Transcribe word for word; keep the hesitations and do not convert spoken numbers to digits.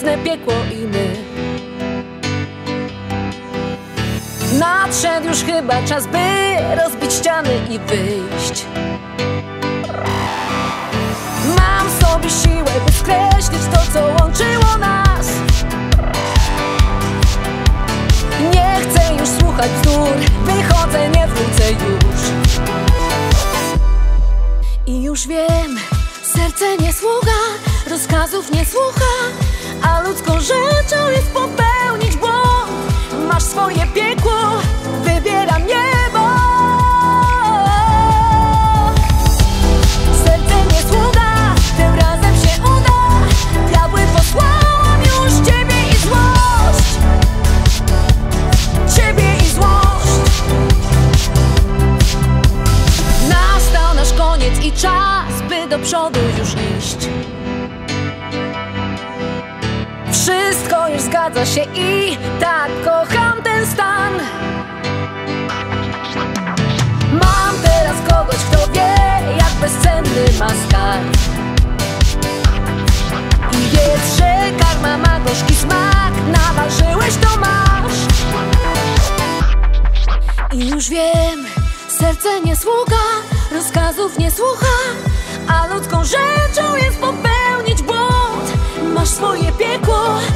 własne piekło i my. Nadszedł już chyba czas, by rozbić ściany i wyjść. Mam w sobie siłę, by skreślić to, co łączyło nas. Nie chcę już słuchać bzdur, wychodzę, nie wrócę już. I już wiem, serce nie słucha, rozkazów nie słucha, a ludzką rzeczą jest popełnić błąd. Masz swoje piekło, wybieram niebo. Serce nie słucha, tym razem się uda. Diabły, posłałam już ciebie i złość. Ciebie i złość. Nastał nasz koniec i czas, by do przodu już iść. Wszystko już zgadza się i tak kocham ten stan. Mam teraz kogoś, kto wie, jak bezcenny ma skarb. I wiedz, że karma ma gorzki smak. Naważyłeś, to masz. I już wiem, serce nie słucha, rozkazów nie słucha, a ludzką rzeczą jest popełnić błąd. Masz swoje piekło,